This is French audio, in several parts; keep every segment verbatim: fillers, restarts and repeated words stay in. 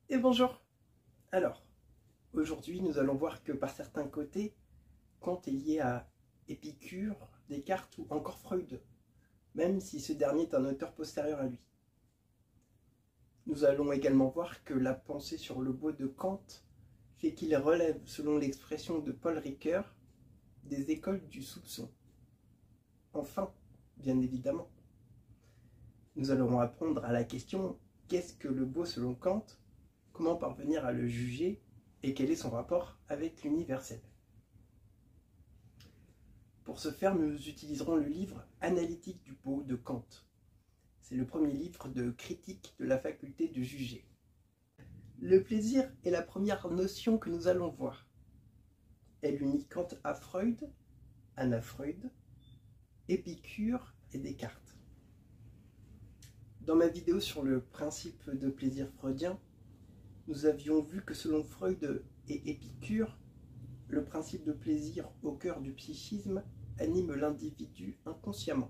Et bonjour. Alors, aujourd'hui nous allons voir que par certains côtés, Kant est lié à Épicure, Descartes ou encore Freud, même si ce dernier est un auteur postérieur à lui. Nous allons également voir que la pensée sur le beau de Kant fait qu'il relève, selon l'expression de Paul Ricoeur, des écoles du soupçon. Enfin, bien évidemment, nous allons répondre à la question « Qu'est-ce que le beau selon Kant ? Comment parvenir à le juger et quel est son rapport avec l'universel ?» Pour ce faire, nous utiliserons le livre « Analytique du beau » de Kant. C'est le premier livre de critique de la faculté de juger. Le plaisir est la première notion que nous allons voir. Elle unit Kant à Freud, Anna Freud, Épicure et Descartes. Dans ma vidéo sur le principe de plaisir freudien, nous avions vu que selon Freud et Épicure, le principe de plaisir au cœur du psychisme anime l'individu inconsciemment.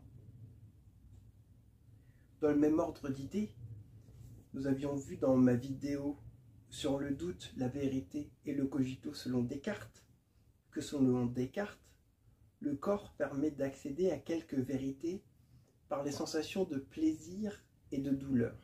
Dans le même ordre d'idées, nous avions vu dans ma vidéo sur le doute, la vérité et le cogito selon Descartes, que selon Descartes, le corps permet d'accéder à quelques vérités par les sensations de plaisir et de douleur.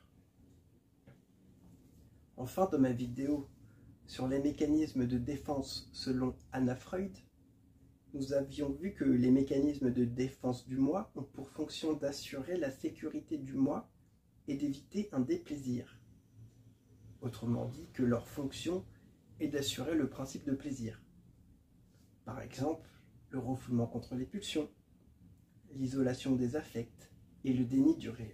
Enfin, dans ma vidéo sur les mécanismes de défense selon Anna Freud, nous avions vu que les mécanismes de défense du moi ont pour fonction d'assurer la sécurité du moi et d'éviter un déplaisir. Autrement dit, que leur fonction est d'assurer le principe de plaisir. Par exemple, le refoulement contre les pulsions, l'isolation des affects et le déni du réel.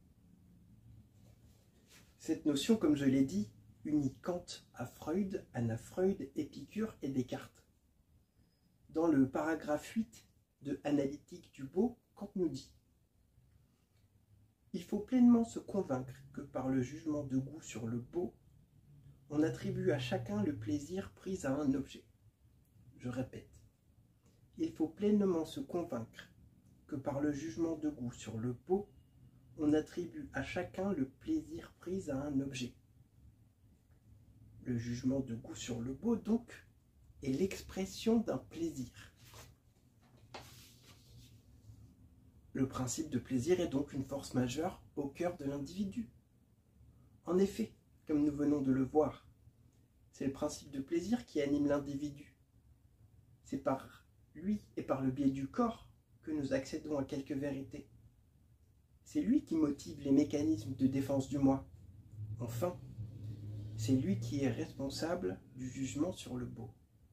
Cette notion, comme je l'ai dit, unit Kant à Freud, Anna Freud, Épicure et Descartes. Dans le paragraphe huit de Analytique du beau, Kant nous dit « Il faut pleinement se convaincre que par le jugement de goût sur le beau, on attribue à chacun le plaisir pris à un objet. » Je répète, il faut pleinement se convaincre que par le jugement de goût sur le beau, on attribue à chacun le plaisir pris à un objet. Le jugement de goût sur le beau, donc, est l'expression d'un plaisir. Le principe de plaisir est donc une force majeure au cœur de l'individu. En effet, comme nous venons de le voir, c'est le principe de plaisir qui anime l'individu. C'est par lui et par le biais du corps que nous accédons à quelques vérités. C'est lui qui motive les mécanismes de défense du moi. Enfin, c'est lui qui est responsable du jugement sur le beau.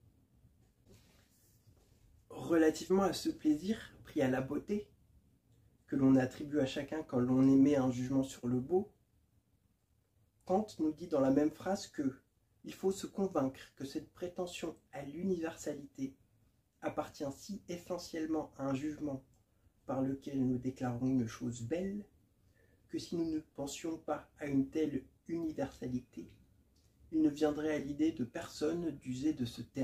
Relativement à ce plaisir pris à la beauté, que l'on attribue à chacun quand l'on émet un jugement sur le beau, Kant nous dit dans la même phrase que « il faut se convaincre que cette prétention à l'universalité appartient si essentiellement à un jugement par lequel nous déclarons une chose belle, que si nous ne pensions pas à une telle universalité, il ne viendrait à l'idée de personne d'user de ce terme. »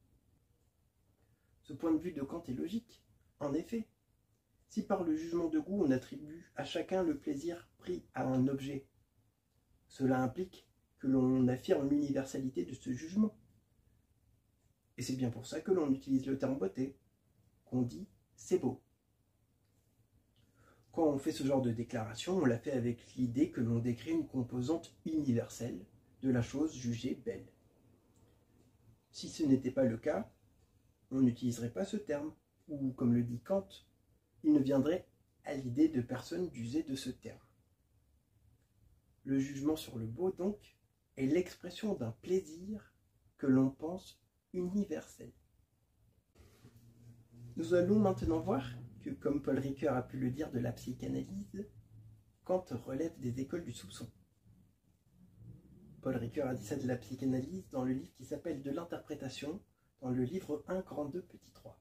Ce point de vue de Kant est logique. En effet, si par le jugement de goût on attribue à chacun le plaisir pris à un objet, cela implique que l'on affirme l'universalité de ce jugement. Et c'est bien pour ça que l'on utilise le terme beauté, qu'on dit « c'est beau ». Quand on fait ce genre de déclaration, on l'a fait avec l'idée que l'on décrit une composante universelle de la chose jugée belle. Si ce n'était pas le cas, on n'utiliserait pas ce terme, ou comme le dit Kant, il ne viendrait à l'idée de personne d'user de ce terme. Le jugement sur le beau, donc, est l'expression d'un plaisir que l'on pense universel. Nous allons maintenant voir que, comme Paul Ricoeur a pu le dire de la psychanalyse, Kant relève des écoles du soupçon. Paul Ricoeur a dit ça de la psychanalyse dans le livre qui s'appelle « De l'interprétation », dans le livre un, grand deux, petit trois.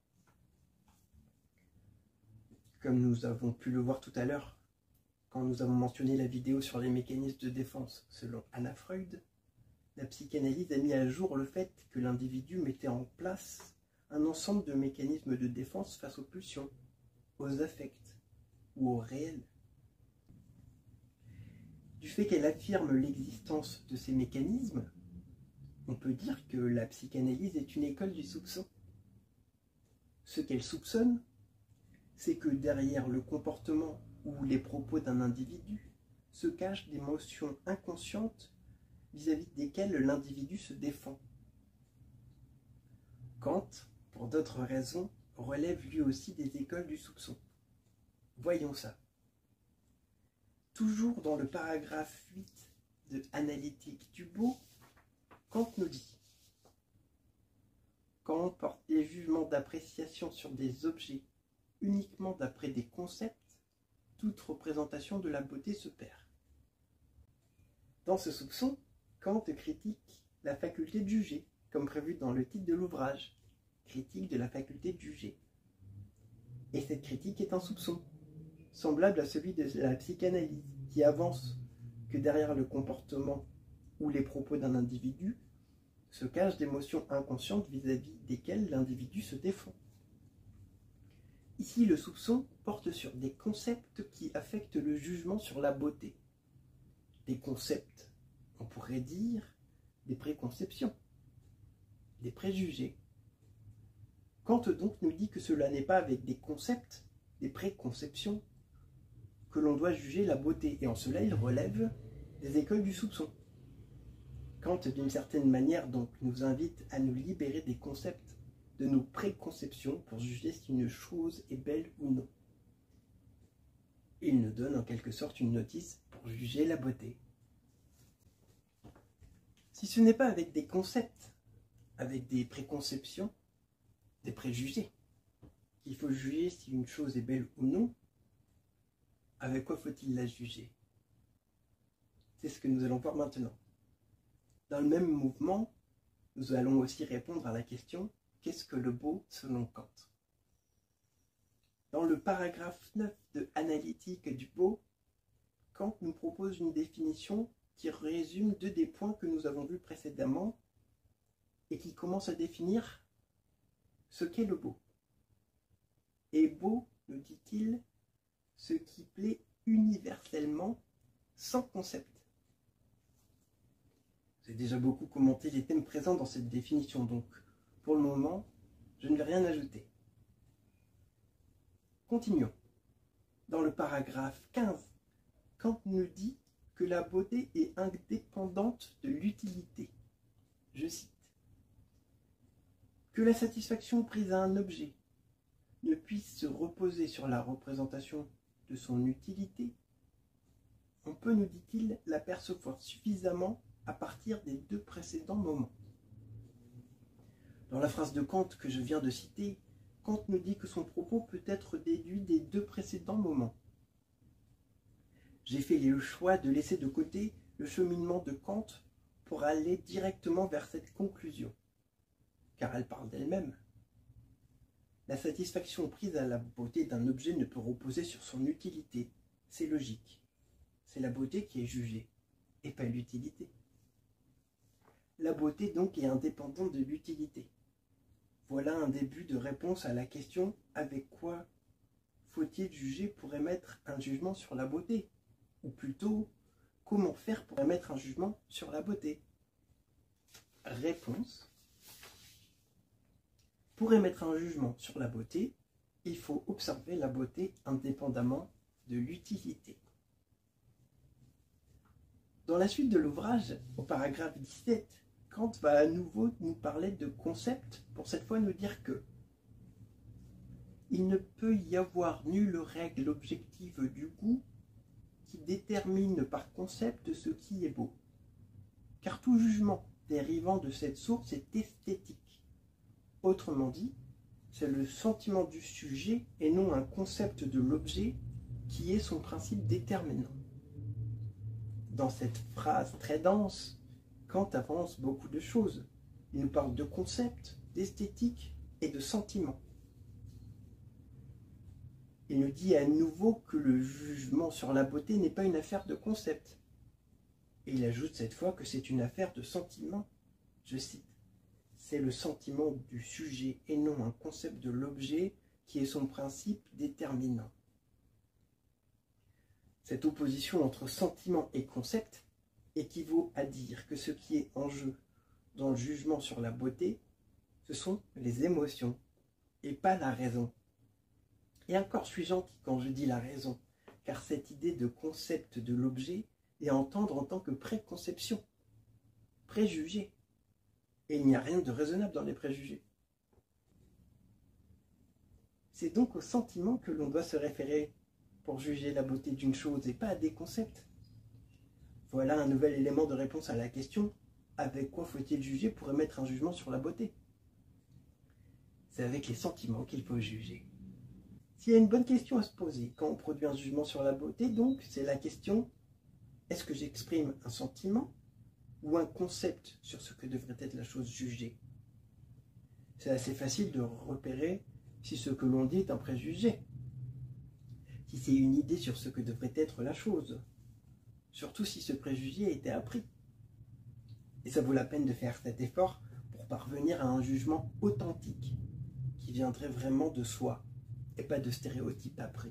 Comme nous avons pu le voir tout à l'heure, quand nous avons mentionné la vidéo sur les mécanismes de défense selon Anna Freud, la psychanalyse a mis à jour le fait que l'individu mettait en place un ensemble de mécanismes de défense face aux pulsions, aux affects ou au réel. Du fait qu'elle affirme l'existence de ces mécanismes, on peut dire que la psychanalyse est une école du soupçon. Ce qu'elle soupçonne, c'est que derrière le comportement ou les propos d'un individu se cachent des notions inconscientes vis-à-vis desquelles l'individu se défend. Kant, pour d'autres raisons, relève lui aussi des écoles du soupçon. Voyons ça. Toujours dans le paragraphe huit de Analytique du beau, Kant nous dit: quand on porte des jugements d'appréciation sur des objets uniquement d'après des concepts, toute représentation de la beauté se perd. Dans ce soupçon, Kant critique la faculté de juger, comme prévu dans le titre de l'ouvrage, critique de la faculté de juger. Et cette critique est un soupçon, semblable à celui de la psychanalyse, qui avance que derrière le comportement ou les propos d'un individu se cachent des notions inconscientes vis-à-vis desquelles l'individu se défend. Ici, le soupçon porte sur des concepts qui affectent le jugement sur la beauté. Des concepts, on pourrait dire, des préconceptions, des préjugés. Kant donc nous dit que cela n'est pas avec des concepts, des préconceptions, que l'on doit juger la beauté, et en cela il relève des écoles du soupçon. Kant, d'une certaine manière, donc, nous invite à nous libérer des concepts, de nos préconceptions, pour juger si une chose est belle ou non. Il nous donne en quelque sorte une notice pour juger la beauté. Si ce n'est pas avec des concepts, avec des préconceptions, des préjugés, qu'il faut juger si une chose est belle ou non, avec quoi faut-il la juger? C'est ce que nous allons voir maintenant. Dans le même mouvement, nous allons aussi répondre à la question « Qu'est-ce que le beau selon Kant ?» Dans le paragraphe neuf de Analytique du beau, Kant nous propose une définition qui résume deux des points que nous avons vus précédemment et qui commence à définir ce qu'est le beau. Et beau, nous dit-il, ce qui plaît universellement sans concept. J'ai déjà beaucoup commenté les thèmes présents dans cette définition, donc pour le moment, je ne vais rien ajouter. Continuons. Dans le paragraphe quinze, Kant nous dit que la beauté est indépendante de l'utilité. Je cite. Que la satisfaction prise à un objet ne puisse se reposer sur la représentation de son utilité, on peut, nous dit-il, l'apercevoir suffisamment à partir des deux précédents moments. Dans la phrase de Kant que je viens de citer, Kant nous dit que son propos peut être déduit des deux précédents moments. J'ai fait le choix de laisser de côté le cheminement de Kant pour aller directement vers cette conclusion, car elle parle d'elle-même. La satisfaction prise à la beauté d'un objet ne peut reposer sur son utilité, c'est logique. C'est la beauté qui est jugée, et pas l'utilité. La beauté donc est indépendante de l'utilité. Voilà un début de réponse à la question « Avec quoi faut-il juger pour émettre un jugement sur la beauté ?» Ou plutôt, comment faire pour émettre un jugement sur la beauté? Réponse. Pour émettre un jugement sur la beauté, il faut observer la beauté indépendamment de l'utilité. Dans la suite de l'ouvrage, au paragraphe dix-sept, Kant va à nouveau nous parler de concepts, pour cette fois nous dire que il ne peut y avoir nulle règle objective du goût qui détermine par concept ce qui est beau, car tout jugement dérivant de cette source est esthétique. Autrement dit, c'est le sentiment du sujet et non un concept de l'objet qui est son principe déterminant. Dans cette phrase très dense, Kant avance beaucoup de choses. Il nous parle de concepts, d'esthétique et de sentiments. Il nous dit à nouveau que le jugement sur la beauté n'est pas une affaire de concept. Et il ajoute cette fois que c'est une affaire de sentiment. Je cite. C'est le sentiment du sujet et non un concept de l'objet qui est son principe déterminant. Cette opposition entre sentiment et concept équivaut à dire que ce qui est en jeu dans le jugement sur la beauté, ce sont les émotions et pas la raison. Et encore suis gentil quand je dis la raison, car cette idée de concept de l'objet est à entendre en tant que préconception, préjugé. Et il n'y a rien de raisonnable dans les préjugés. C'est donc au sentiment que l'on doit se référer pour juger la beauté d'une chose et pas à des concepts. Voilà un nouvel élément de réponse à la question « Avec quoi faut-il juger pour émettre un jugement sur la beauté ?» C'est avec les sentiments qu'il faut juger. S'il y a une bonne question à se poser quand on produit un jugement sur la beauté, donc c'est la question « Est-ce que j'exprime un sentiment ou un concept sur ce que devrait être la chose jugée ?» C'est assez facile de repérer si ce que l'on dit est un préjugé, si c'est une idée sur ce que devrait être la chose, surtout si ce préjugé a été appris. Et ça vaut la peine de faire cet effort pour parvenir à un jugement authentique, qui viendrait vraiment de soi, et pas de stéréotypes appris.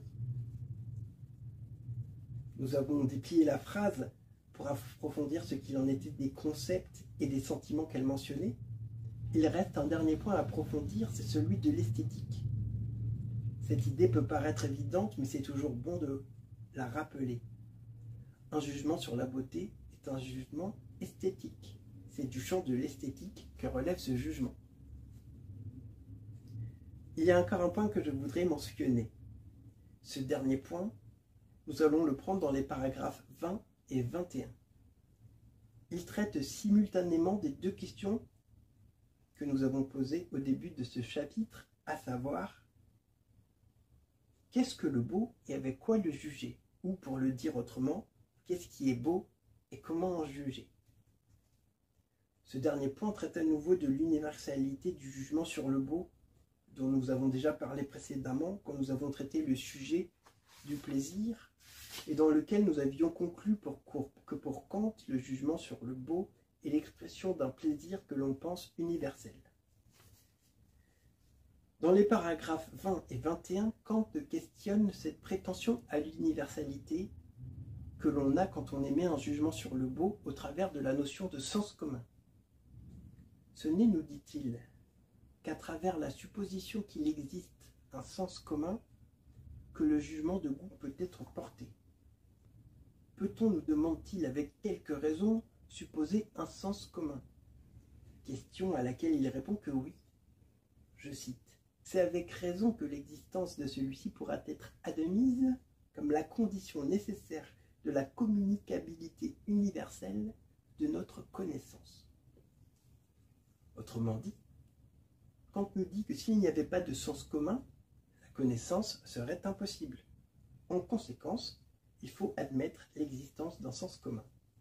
Nous avons déplié la phrase pour approfondir ce qu'il en était des concepts et des sentiments qu'elle mentionnait. Il reste un dernier point à approfondir, c'est celui de l'esthétique. Cette idée peut paraître évidente, mais c'est toujours bon de la rappeler. Un jugement sur la beauté est un jugement esthétique. C'est du champ de l'esthétique que relève ce jugement. Il y a encore un point que je voudrais mentionner. Ce dernier point, nous allons le prendre dans les paragraphes vingt et vingt et un. Il traite simultanément des deux questions que nous avons posées au début de ce chapitre, à savoir qu'est-ce que le beau et avec quoi le juger? Ou pour le dire autrement, qu'est-ce qui est beau et comment en juger? Ce dernier point traite à nouveau de l'universalité du jugement sur le beau, dont nous avons déjà parlé précédemment quand nous avons traité le sujet du plaisir, et dans lequel nous avions conclu pour, que pour Kant, le jugement sur le beau est l'expression d'un plaisir que l'on pense universel. Dans les paragraphes vingt et vingt et un, Kant questionne cette prétention à l'universalité que l'on a quand on émet un jugement sur le beau au travers de la notion de sens commun. Ce n'est, nous dit-il, qu'à travers la supposition qu'il existe un sens commun que le jugement de goût peut être porté. Peut-on, nous demande-t-il avec quelques raisons, supposer un sens commun? Question à laquelle il répond que oui. Je cite. C'est avec raison que l'existence de celui-ci pourra être admise comme la condition nécessaire de la communicabilité universelle de notre connaissance. Autrement dit, Kant nous dit que s'il n'y avait pas de sens commun, la connaissance serait impossible. En conséquence, il faut admettre l'existence d'un sens commun.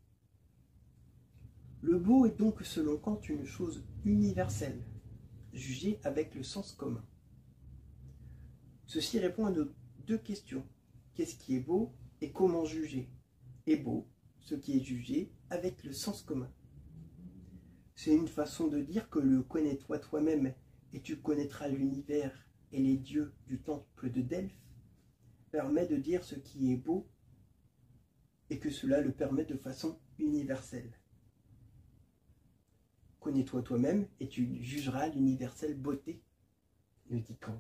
Le beau est donc selon Kant une chose universelle, jugée avec le sens commun. Ceci répond à nos deux questions. Qu'est-ce qui est beau et comment juger? Est beau, ce qui est jugé, avec le sens commun. C'est une façon de dire que le connais-toi toi-même et tu connaîtras l'univers et les dieux du temple de Delphes permet de dire ce qui est beau et que cela le permet de façon universelle. Connais-toi toi-même et tu jugeras l'universelle beauté, nous dit Kant.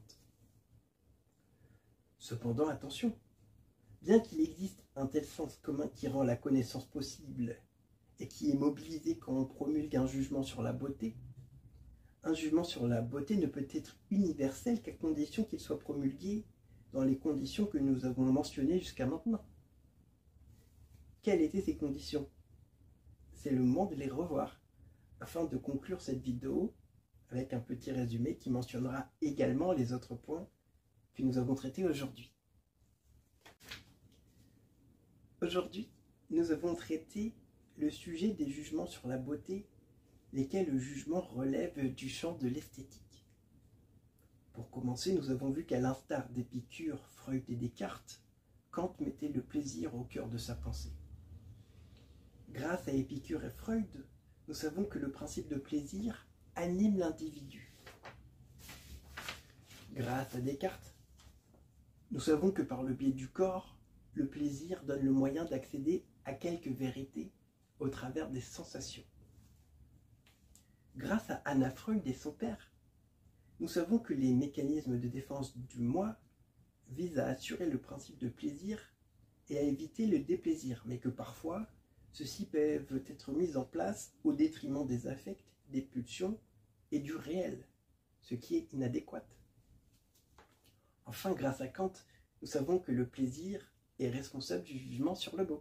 Cependant, attention, bien qu'il existe un tel sens commun qui rend la connaissance possible et qui est mobilisé quand on promulgue un jugement sur la beauté, un jugement sur la beauté ne peut être universel qu'à condition qu'il soit promulgué dans les conditions que nous avons mentionnées jusqu'à maintenant. Quelles étaient ces conditions? C'est le moment de les revoir, afin de conclure cette vidéo avec un petit résumé qui mentionnera également les autres points que nous avons traités aujourd'hui. Aujourd'hui, nous avons traité le sujet des jugements sur la beauté, lesquels le jugement relève du champ de l'esthétique. Pour commencer, nous avons vu qu'à l'instar d'Épicure, Freud et Descartes, Kant mettait le plaisir au cœur de sa pensée. Grâce à Épicure et Freud, nous savons que le principe de plaisir anime l'individu. Grâce à Descartes, nous savons que par le biais du corps, le plaisir donne le moyen d'accéder à quelque vérité au travers des sensations. Grâce à Anna Freud et son père, nous savons que les mécanismes de défense du moi visent à assurer le principe de plaisir et à éviter le déplaisir, mais que parfois, ceux-ci peuvent être mis en place au détriment des affects, des pulsions et du réel, ce qui est inadéquat. Enfin, grâce à Kant, nous savons que le plaisir est responsable du jugement sur le beau.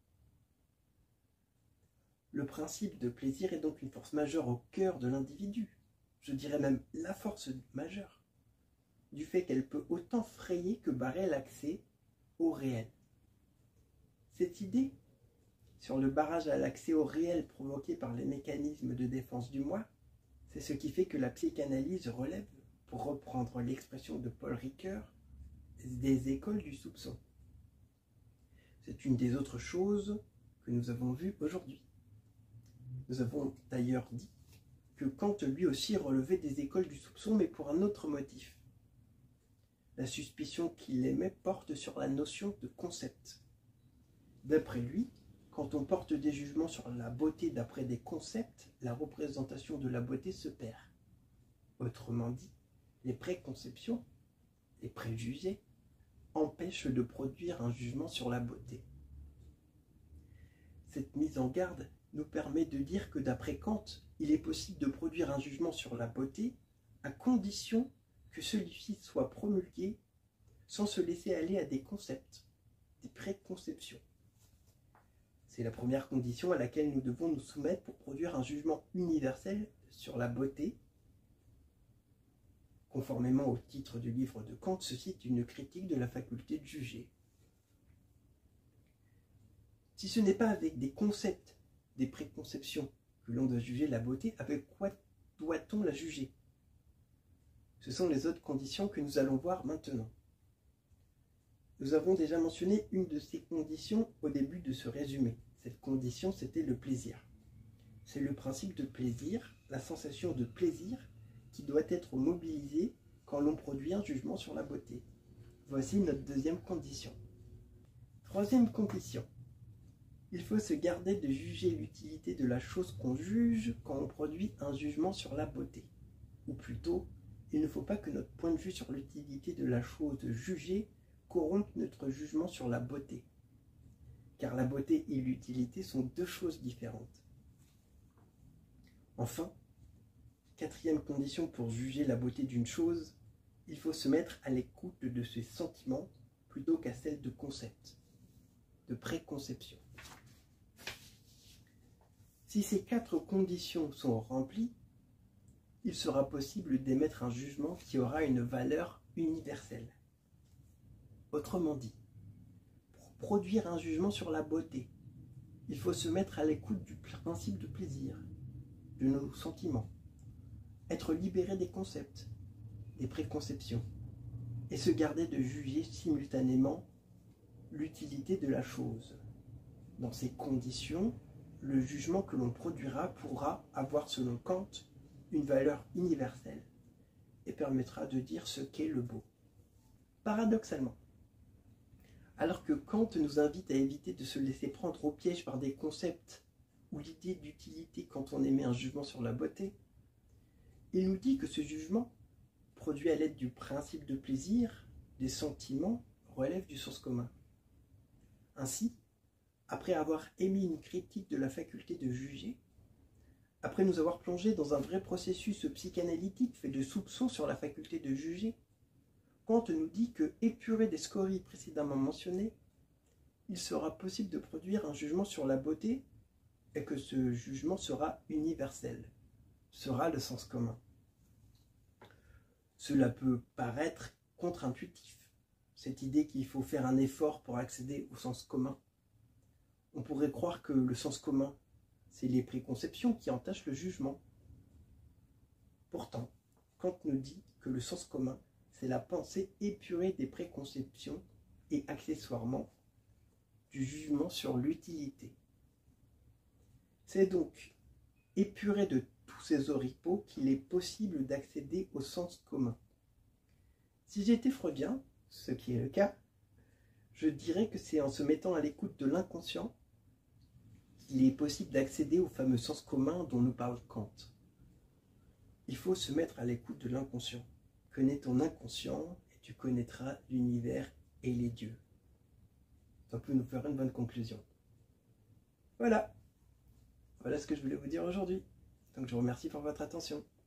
Le principe de plaisir est donc une force majeure au cœur de l'individu, je dirais même la force majeure, du fait qu'elle peut autant frayer que barrer l'accès au réel. Cette idée sur le barrage à l'accès au réel provoqué par les mécanismes de défense du moi, c'est ce qui fait que la psychanalyse relève, pour reprendre l'expression de Paul Ricoeur, des écoles du soupçon. C'est une des autres choses que nous avons vues aujourd'hui. Nous avons d'ailleurs dit que Kant lui aussi relevait des écoles du soupçon, mais pour un autre motif. La suspicion qu'il émet porte sur la notion de concept. D'après lui, quand on porte des jugements sur la beauté d'après des concepts, la représentation de la beauté se perd. Autrement dit, les préconceptions, les préjugés, empêchent de produire un jugement sur la beauté. Cette mise en garde nous permet de dire que d'après Kant, il est possible de produire un jugement sur la beauté à condition que celui-ci soit promulgué sans se laisser aller à des concepts, des préconceptions. C'est la première condition à laquelle nous devons nous soumettre pour produire un jugement universel sur la beauté. Conformément au titre du livre de Kant, ceci est une critique de la faculté de juger. Si ce n'est pas avec des concepts, des préconceptions que l'on doit juger la beauté, avec quoi doit-on la juger? Ce sont les autres conditions que nous allons voir maintenant. Nous avons déjà mentionné une de ces conditions au début de ce résumé. Cette condition, c'était le plaisir. C'est le principe de plaisir, la sensation de plaisir, qui doit être mobilisée quand l'on produit un jugement sur la beauté. Voici notre deuxième condition. Troisième condition. Il faut se garder de juger l'utilité de la chose qu'on juge quand on produit un jugement sur la beauté. Ou plutôt, il ne faut pas que notre point de vue sur l'utilité de la chose jugée corrompe notre jugement sur la beauté. Car la beauté et l'utilité sont deux choses différentes. Enfin, quatrième condition pour juger la beauté d'une chose, il faut se mettre à l'écoute de ses sentiments plutôt qu'à celle de concepts, de préconception. Si ces quatre conditions sont remplies, il sera possible d'émettre un jugement qui aura une valeur universelle. Autrement dit, pour produire un jugement sur la beauté, il faut se mettre à l'écoute du principe de plaisir, de nos sentiments, être libéré des concepts, des préconceptions, et se garder de juger simultanément l'utilité de la chose. Dans ces conditions, le jugement que l'on produira pourra avoir, selon Kant, une valeur universelle et permettra de dire ce qu'est le beau. Paradoxalement, alors que Kant nous invite à éviter de se laisser prendre au piège par des concepts ou l'idée d'utilité quand on émet un jugement sur la beauté, il nous dit que ce jugement, produit à l'aide du principe de plaisir, des sentiments, relève du sens commun. Ainsi, après avoir émis une critique de la faculté de juger, après nous avoir plongé dans un vrai processus psychanalytique fait de soupçons sur la faculté de juger, Kant nous dit que, épuré des scories précédemment mentionnées, il sera possible de produire un jugement sur la beauté et que ce jugement sera universel, sera le sens commun. Cela peut paraître contre-intuitif, cette idée qu'il faut faire un effort pour accéder au sens commun. On pourrait croire que le sens commun, c'est les préconceptions qui entachent le jugement. Pourtant, Kant nous dit que le sens commun, c'est la pensée épurée des préconceptions et accessoirement du jugement sur l'utilité. C'est donc épuré de tous ces oripeaux qu'il est possible d'accéder au sens commun. Si j'étais freudien, ce qui est le cas, Je dirais que c'est en se mettant à l'écoute de l'inconscient qu'il est possible d'accéder au fameux sens commun dont nous parle Kant. Il faut se mettre à l'écoute de l'inconscient. Connais ton inconscient et tu connaîtras l'univers et les dieux. Ça peut nous faire une bonne conclusion. Voilà. Voilà ce que je voulais vous dire aujourd'hui. Donc je vous remercie pour votre attention.